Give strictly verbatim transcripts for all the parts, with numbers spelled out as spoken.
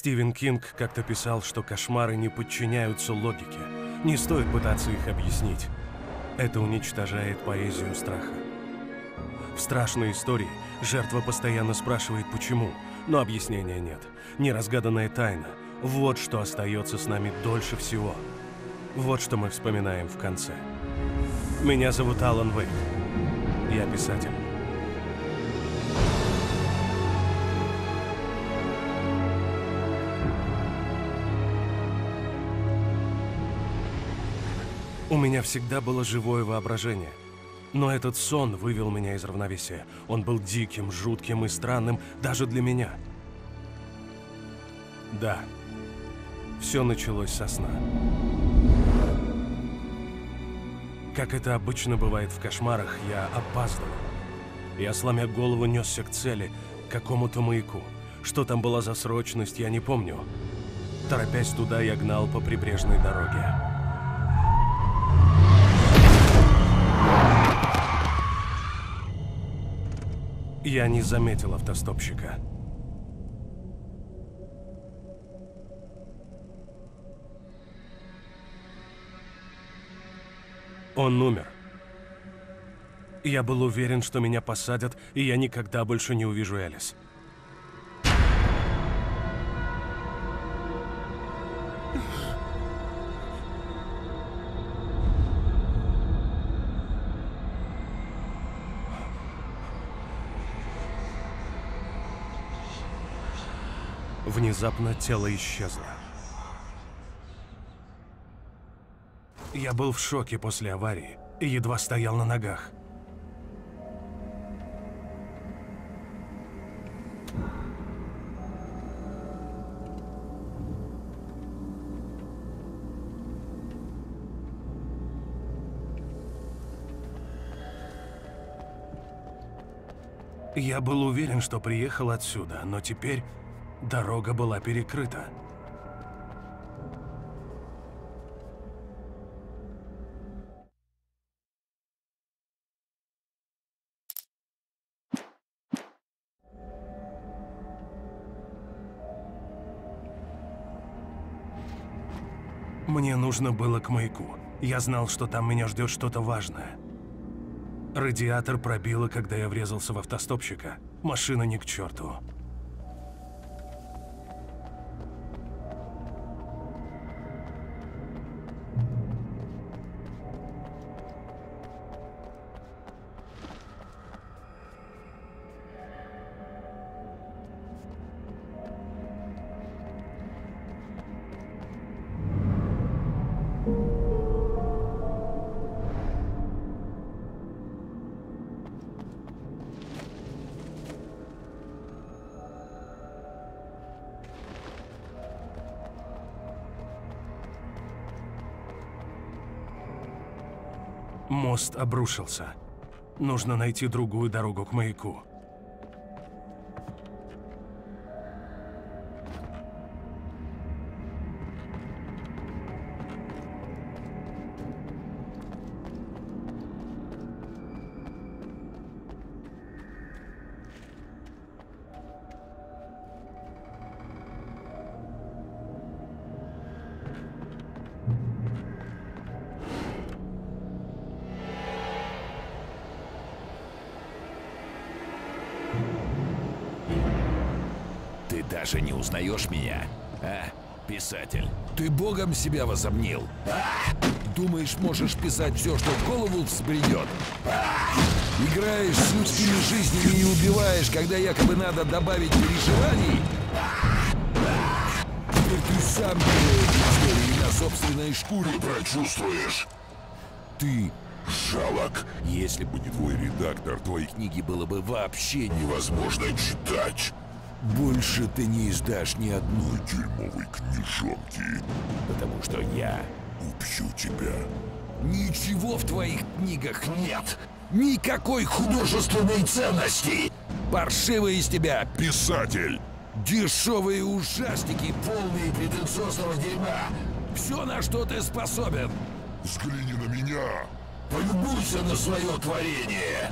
Стивен Кинг как-то писал, что кошмары не подчиняются логике. Не стоит пытаться их объяснить. Это уничтожает поэзию страха. В страшной истории жертва постоянно спрашивает «почему?», но объяснения нет. Неразгаданная тайна – вот что остается с нами дольше всего. Вот что мы вспоминаем в конце. Меня зовут Алан Вейк. Я писатель. У меня всегда было живое воображение. Но этот сон вывел меня из равновесия. Он был диким, жутким и странным даже для меня. Да, все началось со сна. Как это обычно бывает в кошмарах, я опаздывал. Я, сломя голову, несся к цели, к какому-то маяку. Что там была за срочность, я не помню. Торопясь туда, я гнал по прибрежной дороге. Я не заметил автостопщика. Он умер. Я был уверен, что меня посадят, и я никогда больше не увижу Элис. Внезапно тело исчезло. Я был в шоке после аварии и едва стоял на ногах. Я был уверен, что приехал отсюда, но теперь дорога была перекрыта. Мне нужно было к маяку. Я знал, что там меня ждет что-то важное. Радиатор пробило, когда я врезался в автостопщика. Машина ни к черту. Мост обрушился. Нужно найти другую дорогу к маяку. Ты даже не узнаешь меня, а, писатель? Ты богом себя возомнил, а? Думаешь, можешь писать все, что в голову взбредет? А? Играешь с людскими жизнями и убиваешь, когда якобы надо добавить переживаний? А? А? Теперь ты сам истории на собственной шкуре прочувствуешь. Ты жалок. Если бы не твой редактор, твои книги было бы вообще невозможно читать. Больше ты не издашь ни одной дерьмовой книжонки, потому что я убью тебя. Ничего в твоих книгах нет. Никакой художественной ценности. Паршивый из тебя писатель. Дешевые ужастики, полные претенциозного дерьма. Все, на что ты способен. Взгляни на меня. Полюбуйся на свое творение.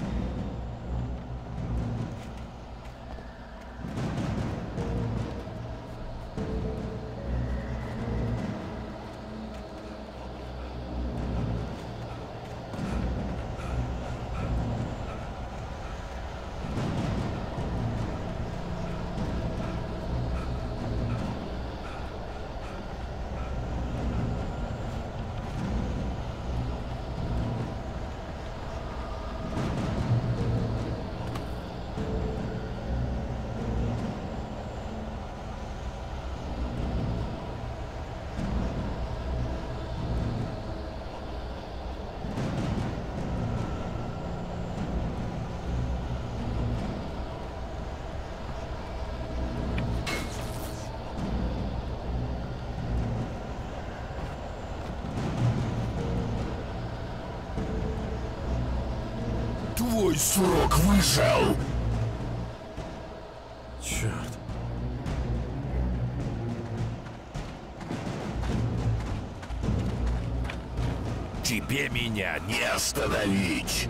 Твой срок вышел! Черт. Тебе меня не остановить!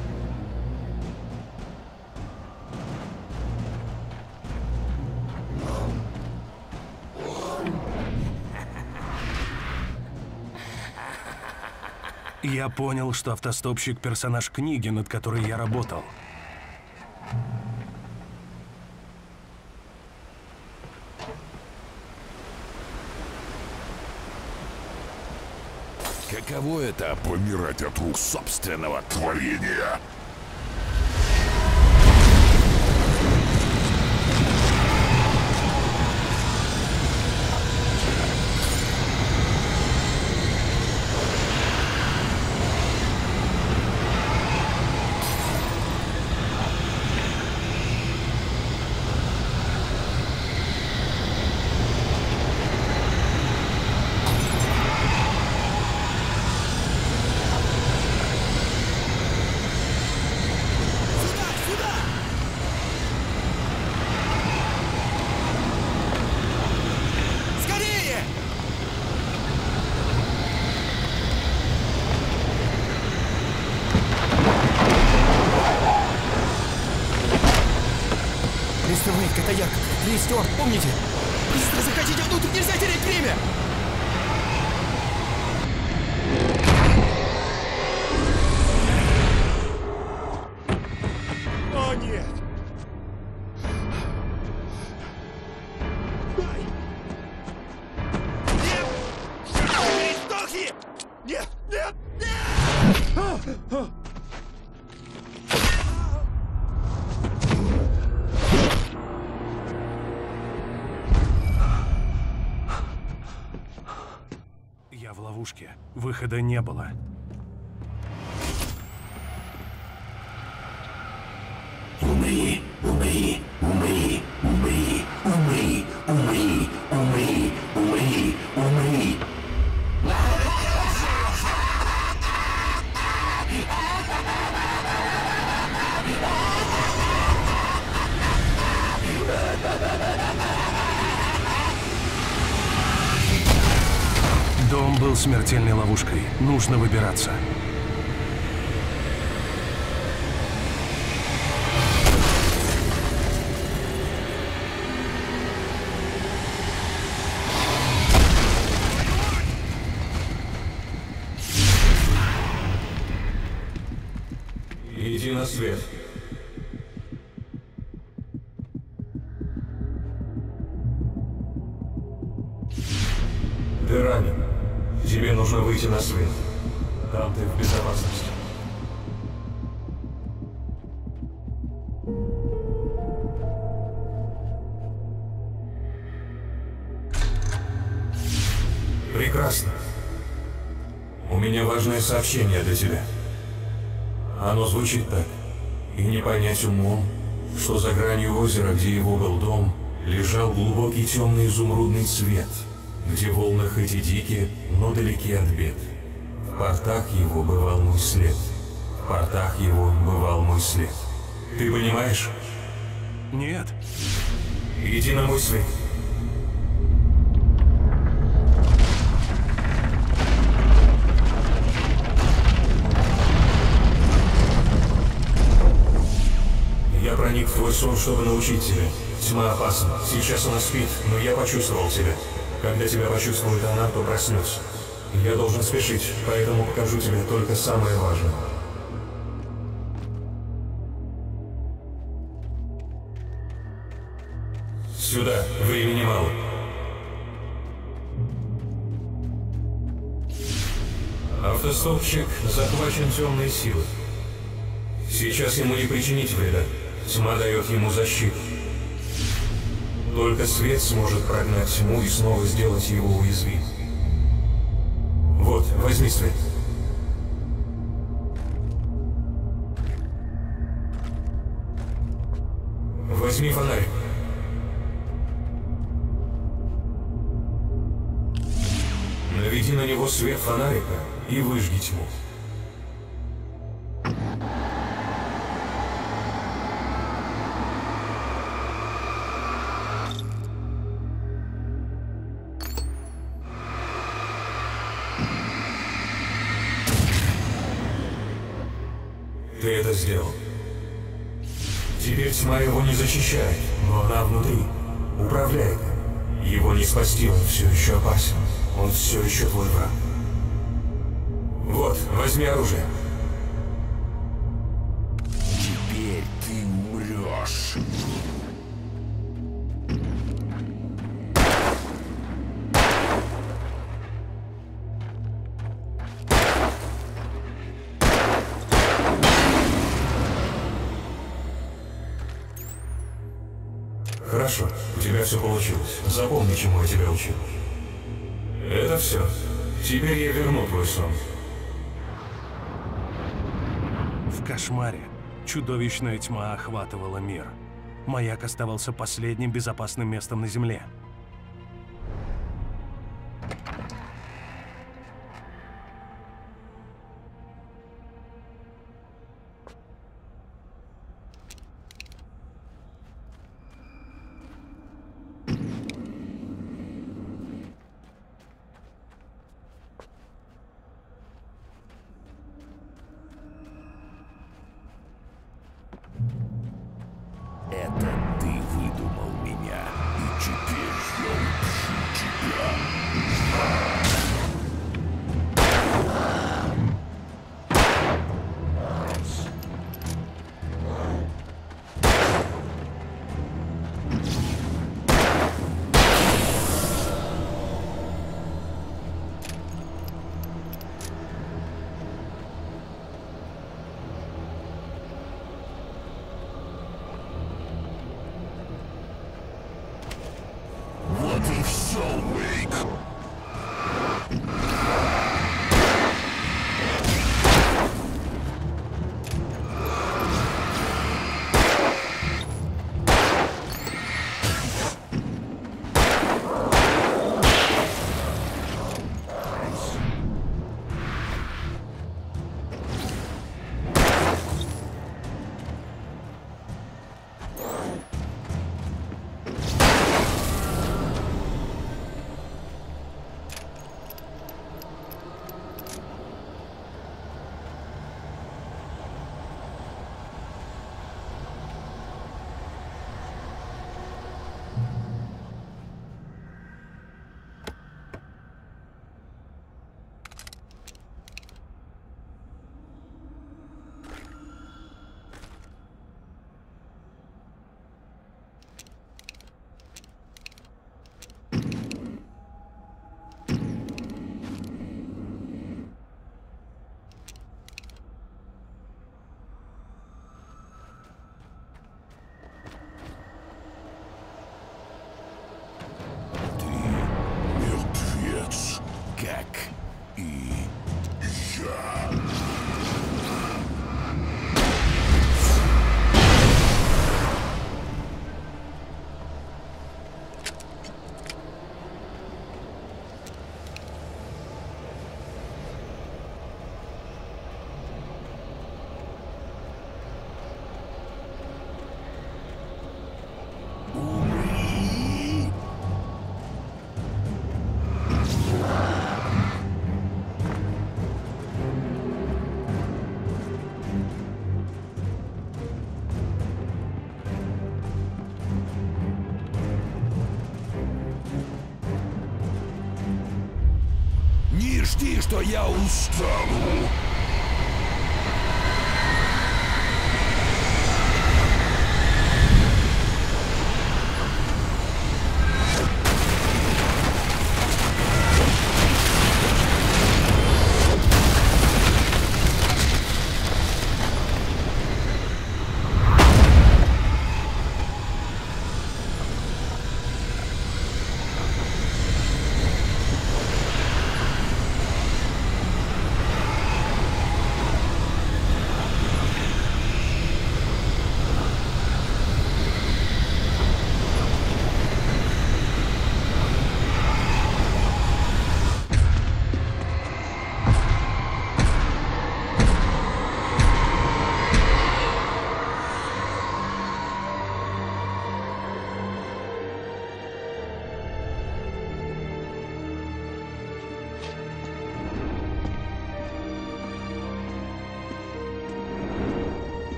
Я понял, что автостопщик — персонаж книги, над которой я работал. Каково это — помирать от рук собственного творения? мистер Уэйк, это я, Крис Стюарт, помните? Быстро заходите внутрь, нельзя терять время! О, нет! Дай! Нет! Крис, сдохни! Нет! Нет! Нет! Я в ловушке. Выхода не было. Умри, умри, умри, умри, умри, умри, умри, умри, умри. Дом был смертельной ловушкой. Нужно выбираться. Иди на свет. Ты ранен. Тебе нужно выйти на свет. Там ты в безопасности. Прекрасно. У меня важное сообщение для тебя. Оно звучит так. И не понять умом, что за гранью озера, где его был дом, лежал глубокий темный изумрудный цвет, где волны хоть и дикие, но далеки от бед. В портах его бывал мой след. В портах его бывал мой след. Ты понимаешь? Нет. Иди на мой свет. Я проник в твой сон, чтобы научить тебя. Тьма опасна. Сейчас она спит, но я почувствовал тебя. Когда тебя почувствует она, то проснется. Я должен спешить, поэтому покажу тебе только самое важное. Сюда, времени мало. Автостопщик захвачен темной силой. Сейчас ему не причинить вреда. Тьма дает ему защиту. Только свет сможет прогнать тьму и снова сделать его уязвимым. Вот, возьми свет. Возьми фонарик. Наведи на него свет фонарика и выжги тьму. ты это сделал. Теперь тьма его не защищает, но она внутри. Управляет. Его не спасти, он все еще опасен. Он все еще твой враг. Вот, возьми оружие. Теперь ты умрешь. Хорошо, у тебя все получилось. Запомни, чему я тебя учил. Это все. Теперь я верну твой сон. В кошмаре чудовищная тьма охватывала мир. Маяк оставался последним безопасным местом на Земле. Это ты выдумал меня, и теперь я убью тебя. Вот и все, Уэйк. Как и я. Не жди, что я устану.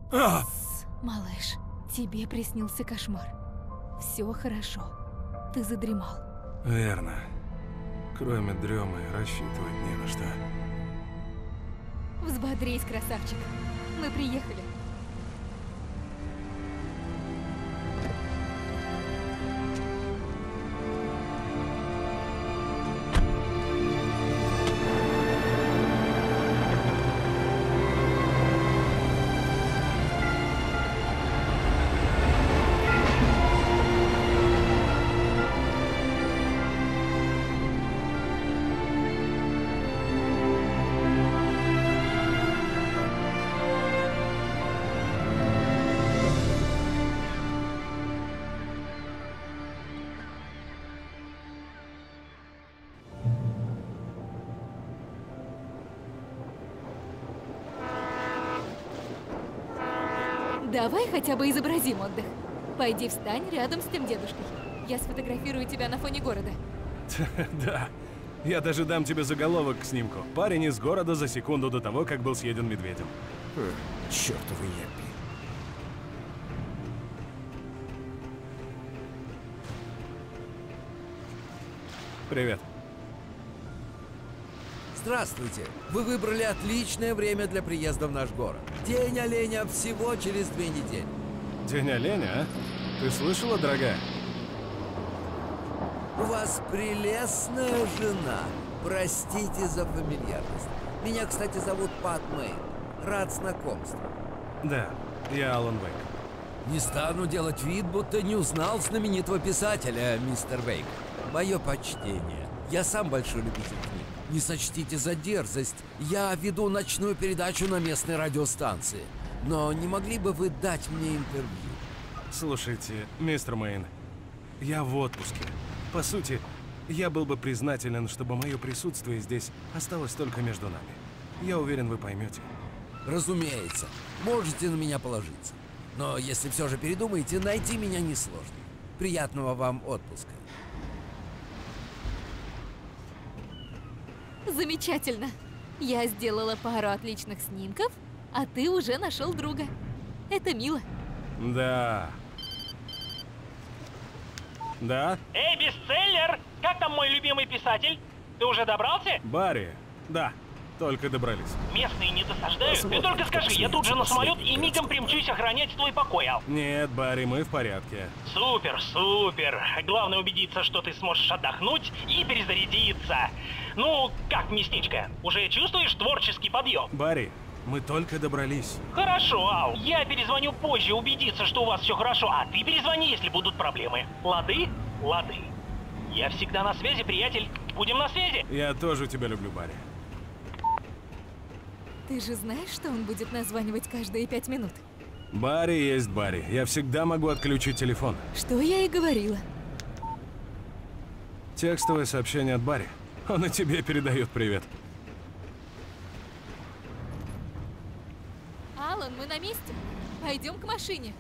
А! Малыш, тебе приснился кошмар. Все хорошо. Ты задремал. Верно. Кроме дремы рассчитывать не на что. Взбодрись, красавчик. Мы приехали. Давай хотя бы изобразим отдых. Пойди встань рядом с тем дедушкой. Я сфотографирую тебя на фоне города. Да. Я даже дам тебе заголовок к снимку. Парень из города за секунду до того, как был съеден медведем. Чёртовы япи. Привет. Здравствуйте! Вы выбрали отличное время для приезда в наш город. День оленя всего через две недели. День оленя, а? Ты слышала, дорогая? У вас прелестная жена. Простите за фамильярность. Меня, кстати, зовут Пат Мэйн. Рад знакомству. Да, я Алан Вейк. Не стану делать вид, будто не узнал знаменитого писателя, мистер Вейк. Мое почтение. Я сам большой любитель книг. Не сочтите за дерзость. Я веду ночную передачу на местной радиостанции. Но не могли бы вы дать мне интервью? Слушайте, мистер Мэйн, я в отпуске. По сути, я был бы признателен, чтобы мое присутствие здесь осталось только между нами. Я уверен, вы поймете. Разумеется. Можете на меня положиться. Но если все же передумаете, найти меня несложно. Приятного вам отпуска. Замечательно. Я сделала пару отличных снимков, а ты уже нашел друга. Это мило. Да. Да? Эй, бестселлер! Как там мой любимый писатель? Ты уже добрался? Барри. Да. Только добрались. Местные не досаждают? Ты только скажи, я тут же на самолет и мигом примчусь охранять твой покой, Ал. Нет, Барри, мы в порядке. Супер, супер. Главное убедиться, что ты сможешь отдохнуть и перезарядиться. Ну, как местечко? Уже чувствуешь творческий подъем? Барри, мы только добрались. Хорошо, Ал. Я перезвоню позже убедиться, что у вас все хорошо, а ты перезвони, если будут проблемы. Лады? Лады. Я всегда на связи, приятель. Будем на связи. Я тоже тебя люблю, Барри. Ты же знаешь, что он будет названивать каждые пять минут? Барри есть Барри. Я всегда могу отключить телефон. Что я и говорила. Текстовое сообщение от Барри. Он и тебе передает привет. Алан, мы на месте. Пойдем к машине.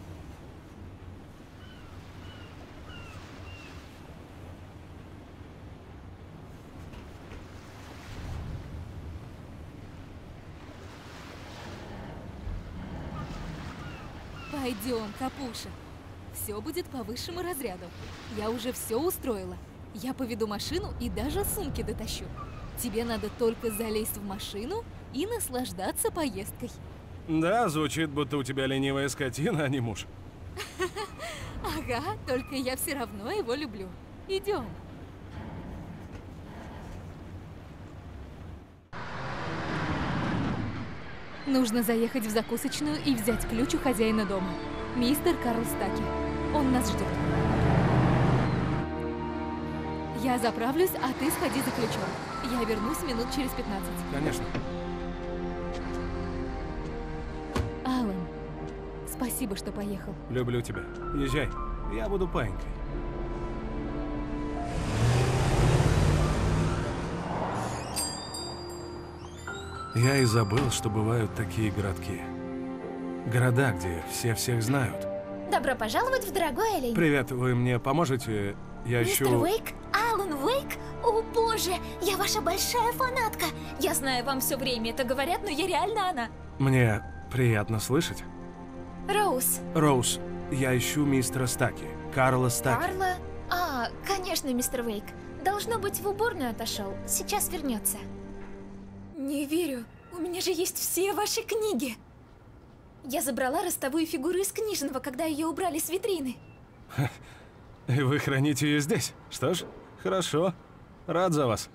Пойдем, Капуша. Все будет по высшему разряду. Я уже все устроила. Я поведу машину и даже сумки дотащу. Тебе надо только залезть в машину и наслаждаться поездкой. Да, звучит, будто у тебя ленивая скотина, а не муж. Ага, только я все равно его люблю. Идем. Нужно заехать в закусочную и взять ключ у хозяина дома. Мистер Карл Стаки. Он нас ждет. Я заправлюсь, а ты сходи за ключом. Я вернусь минут через пятнадцать. Конечно. Алан, спасибо, что поехал. Люблю тебя. Езжай. Я буду паинькой. Я и забыл, что бывают такие городки. Города, где все всех знают. Добро пожаловать в дорогой олень. Привет, вы мне поможете? Я Мистер ищу... Вейк? Алан Вейк? О боже, я ваша большая фанатка. Я знаю, вам все время это говорят, но я реально она. Мне приятно слышать. Роуз. Роуз, я ищу мистера Стаки. Карла Стаки. Карла? А, конечно, мистер Вейк. Должно быть, в уборную отошел. Сейчас вернется. Не верю. У меня же есть все ваши книги. Я забрала ростовую фигуру из книжного, когда ее убрали с витрины. И вы храните ее здесь? Что ж, хорошо. Рад за вас.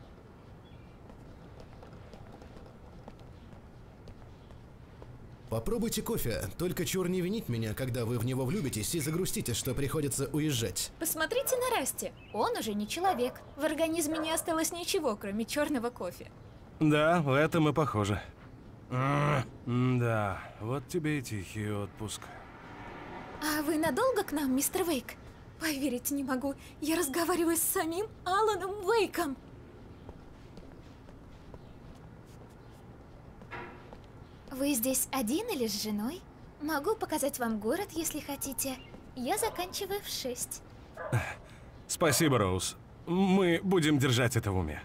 Попробуйте кофе, только чур не винить меня, когда вы в него влюбитесь и загрустите, что приходится уезжать. Посмотрите на Расти. Он уже не человек. В организме не осталось ничего, кроме черного кофе. Да, в этом мы похожи. Да, вот тебе и тихий отпуск. А вы надолго к нам, мистер Вейк? Поверить не могу. Я разговариваю с самим Аланом Вейком. Вы здесь один или с женой? Могу показать вам город, если хотите. Я заканчиваю в шесть. Спасибо, Роуз. Мы будем держать это в уме.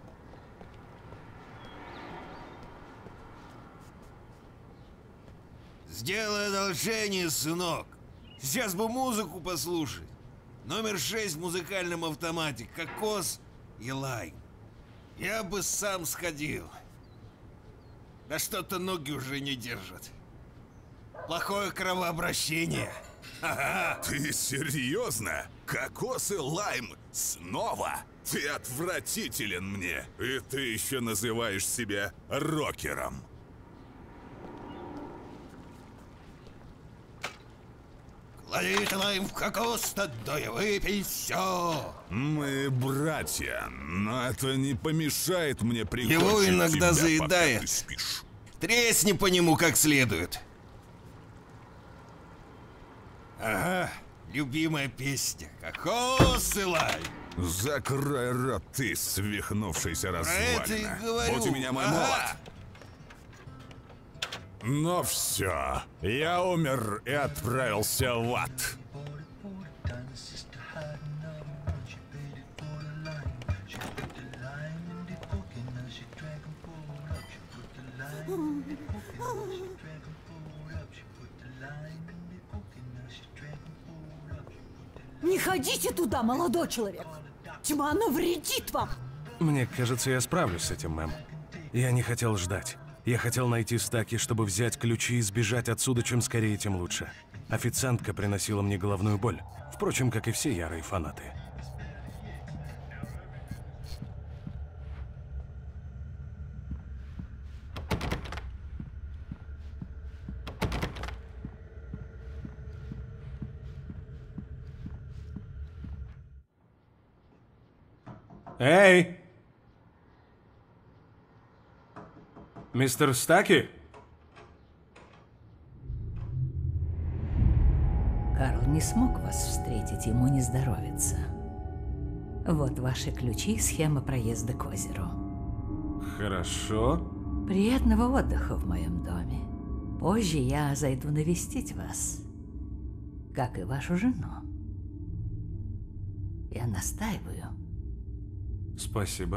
Сделай одолжение, сынок. Сейчас бы музыку послушать. Номер шесть в музыкальном автомате. Кокос и лайм. Я бы сам сходил. Да что-то ноги уже не держат. Плохое кровообращение. Ага. Ты серьезно? Кокос и лайм снова? Ты отвратителен мне. И ты еще называешь себя рокером. Клади лайм в кокос, да и выпей все. Мы братья, но это не помешает мне прикончить Его иногда тебя, заедает. пока ты спишь. Тресни по нему как следует. Ага, любимая песня. Кокос и лайм. Закрой рот, ты свихнувшийся развалина. это и говорю. Вот у меня мой Ага. молот. Но все, я умер и отправился в ад. Не ходите туда, молодой человек! Тьма навредит вам! Мне кажется, я справлюсь с этим, мэм. Я не хотел ждать. Я хотел найти Стаки, чтобы взять ключи и сбежать отсюда, чем скорее, тем лучше. Официантка приносила мне головную боль. Впрочем, как и все ярые фанаты. Эй! Мистер Стаки? Карл не смог вас встретить, ему не здоровится. Вот ваши ключи и схема проезда к озеру. Хорошо. Приятного отдыха в моем доме. Позже я зайду навестить вас, как и вашу жену. Я настаиваю. Спасибо.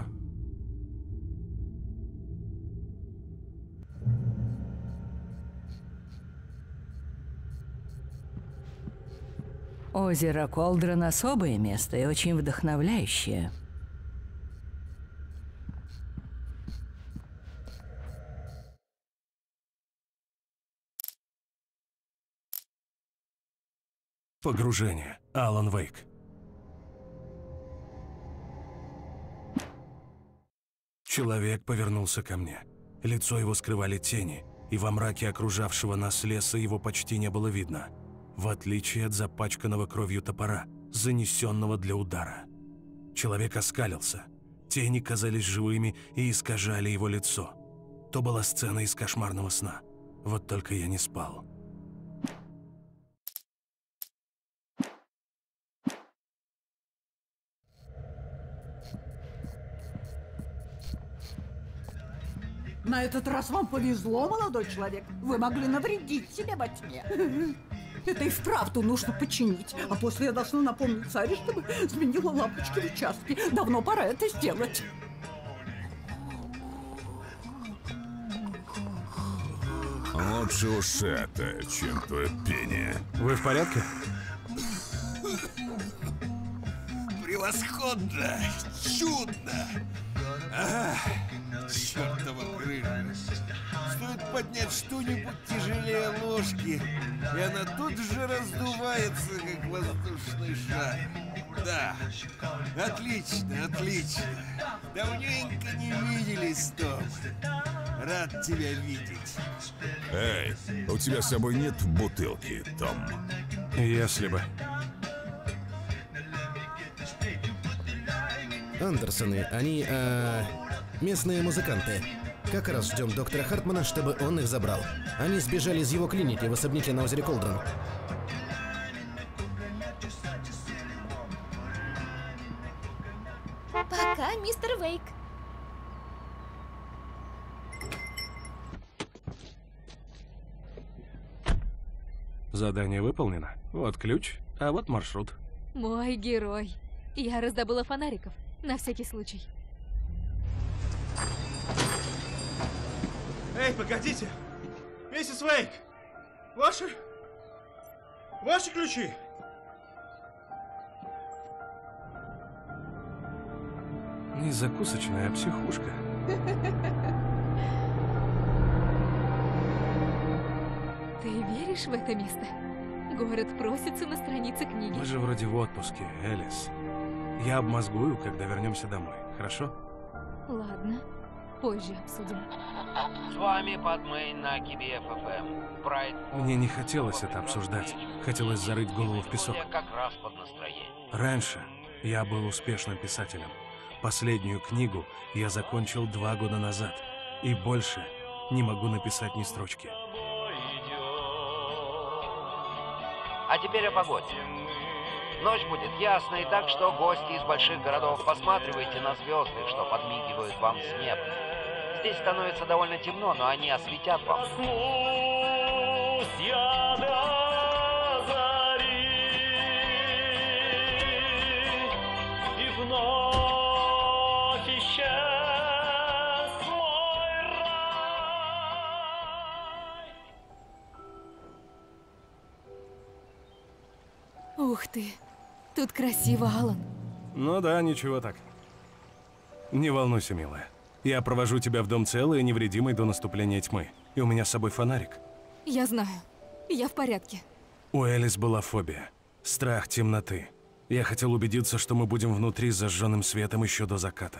Озеро Колдрон — особое место и очень вдохновляющее. Погружение. Алан Вейк. Человек повернулся ко мне. Лицо его скрывали тени, и во мраке окружавшего нас леса его почти не было видно, в отличие от запачканного кровью топора, занесенного для удара. Человек оскалился. Тени казались живыми и искажали его лицо. То была сцена из кошмарного сна. Вот только я не спал. На этот раз вам повезло, молодой человек. Вы могли навредить себе во тьме. Это и вправду нужно починить. А после я должна напомнить царе, чтобы сменила лампочки в участке. Давно пора это сделать. Лучше уж это, чем твое пение. Вы в порядке? Превосходно! Чудно! Ага, чертова крыша. Стоит поднять что-нибудь тяжелее ложки, и она тут же раздувается, как воздушный шар. Да, отлично, отлично. Давненько не виделись, Том. Рад тебя видеть. Эй, у тебя с собой нет бутылки, Том? Если бы. Андерсоны, они, э, местные музыканты. Как раз ждем доктора Хартмана, чтобы он их забрал. Они сбежали из его клиники в особняке на озере Колдрон. Пока, мистер Вейк. Задание выполнено. Вот ключ, а вот маршрут. Мой герой. Я раздобыла фонариков, на всякий случай. Эй, погодите! Миссис Вейк! Ваши... Ваши ключи! Не закусочная, а психушка. Ты веришь в это место? Город просится на странице книги. Мы же вроде в отпуске, Элис. Я обмозгую, когда вернемся домой, хорошо? Ладно, позже обсудим. С вами Падмейн на Киби эф эф эм. Прайд. Мне не хотелось это обсуждать. Хотелось зарыть голову в песок. Как раз под настроение. Раньше я был успешным писателем. Последнюю книгу я закончил два года назад. И больше не могу написать ни строчки. А теперь о погоде. Ночь будет ясной, так что гости из больших городов, посматривайте на звезды, что подмигивают вам с неба. Здесь становится довольно темно, но они осветят вам. Ух ты, тут красиво, Алан. Ну да, ничего так. Не волнуйся, милая. Я провожу тебя в дом целой и невредимой до наступления тьмы. И у меня с собой фонарик. Я знаю. Я в порядке. У Элис была фобия. Страх темноты. Я хотел убедиться, что мы будем внутри с зажженным светом еще до заката.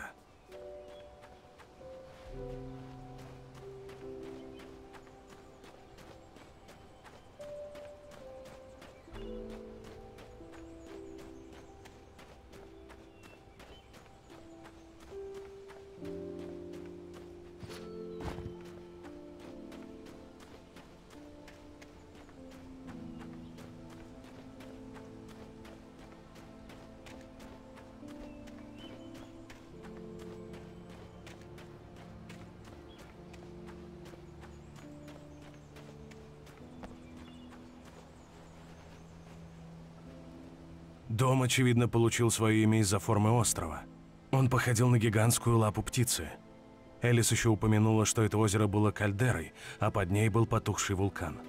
Дом, очевидно, получил свое имя из-за формы острова. Он походил на гигантскую лапу птицы. Элис еще упомянула, что это озеро было кальдерой, а под ней был потухший вулкан.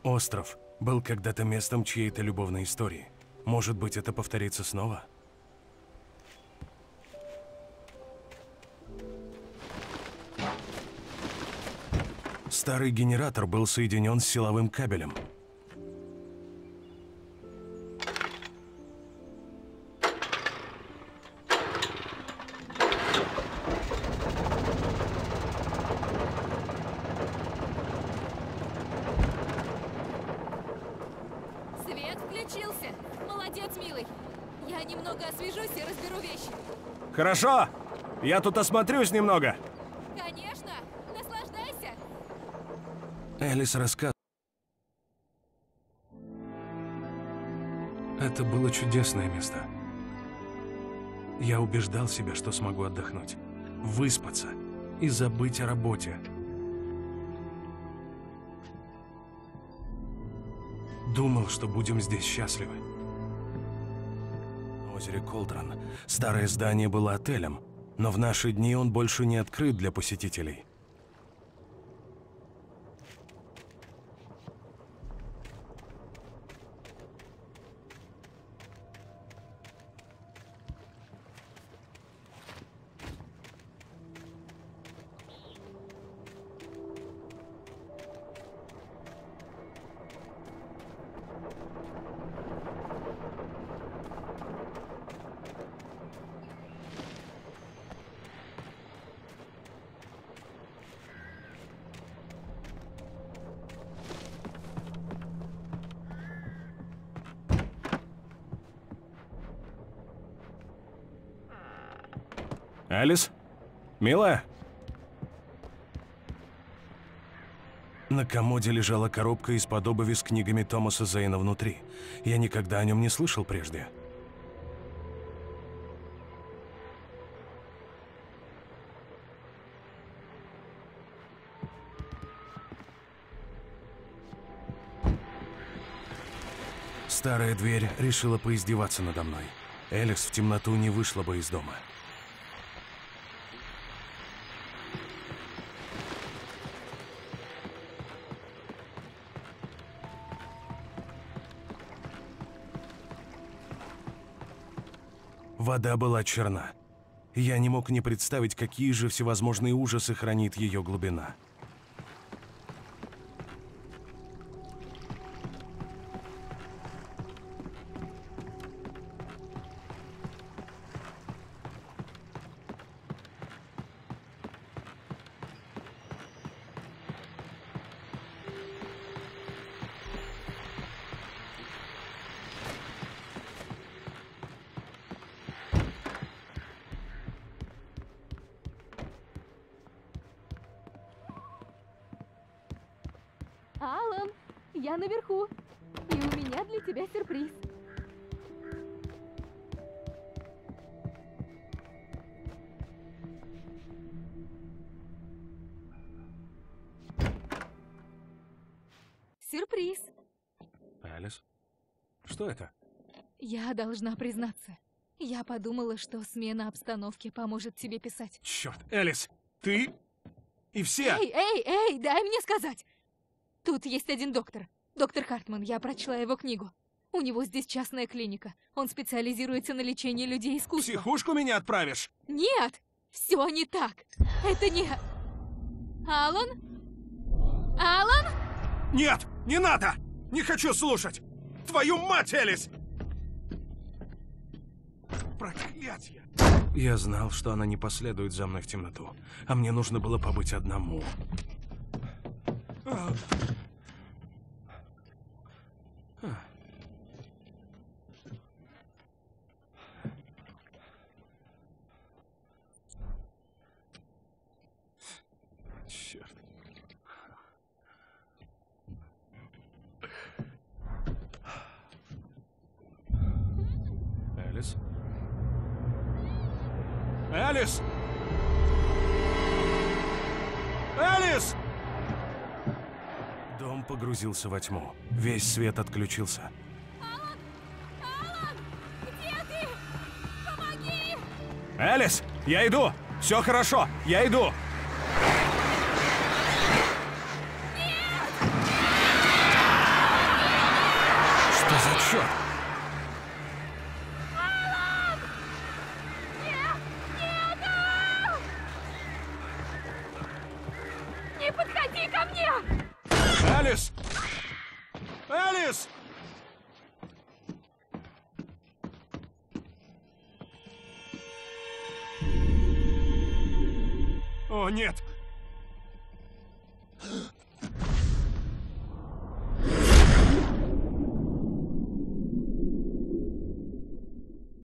Остров был когда-то местом чьей-то любовной истории. Может быть, это повторится снова? Старый генератор был соединен с силовым кабелем. Свет включился. Молодец, милый. Я немного освежусь и разберу вещи. Хорошо! Я тут осмотрюсь немного. Конечно! Наслаждайся! Элис рассказывала. Это было чудесное место. Я убеждал себя, что смогу отдохнуть, выспаться и забыть о работе. Думал, что будем здесь счастливы. На озере Колдрон старое здание было отелем, но в наши дни он больше не открыт для посетителей. Элис? Милая? На комоде лежала коробка из-под обуви с книгами Томаса Зейна внутри. Я никогда о нем не слышал прежде. Старая дверь решила поиздеваться надо мной. Элис в темноту не вышла бы из дома. Вода была черна. Я не мог не представить, какие же всевозможные ужасы хранит ее глубина. Алан, я наверху, и у меня для тебя сюрприз. Сюрприз. Элис, что это? Я должна признаться. Я подумала, что смена обстановки поможет тебе писать. Черт, Элис, ты и все! Эй, эй, эй, дай мне сказать! Тут есть один доктор. Доктор Хартман, я прочла его книгу. У него здесь частная клиника. Он специализируется на лечении людей искусства. Психушку меня отправишь? Нет! Все не так! Это не... Алан? Алан? Нет, не надо! Не хочу слушать! Твою мать, Элис! Проклятье! Я знал, что она не последует за мной в темноту, а мне нужно было побыть одному. А. А. Черт. Элис? Элис! Элис! Дом погрузился во тьму. Весь свет отключился. Алан! Алан! Где ты? Помоги! Элис! Я иду! Все хорошо! Я иду! Нет! черт! Алан! Нет! Нет! Алан! Не подходи ко мне! Элис! Элис! О, нет!